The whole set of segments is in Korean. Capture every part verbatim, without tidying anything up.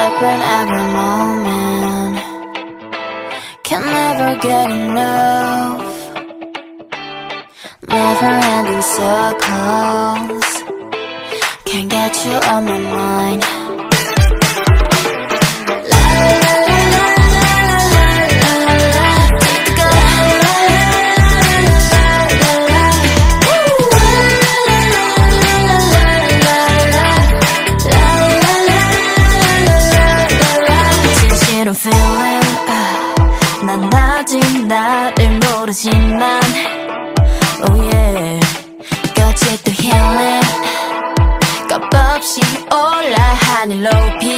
different every moment. Can never get enough. Never-ending circles. Can't get you on my mind. Feeling, uh, 난 아직 나를 모르지만 Oh yeah 끝이 또 healing 겁없이 올라 하늘 높이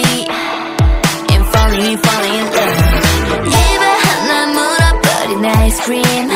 I'm falling, falling in love 입에 하나 물어버린 아이스크림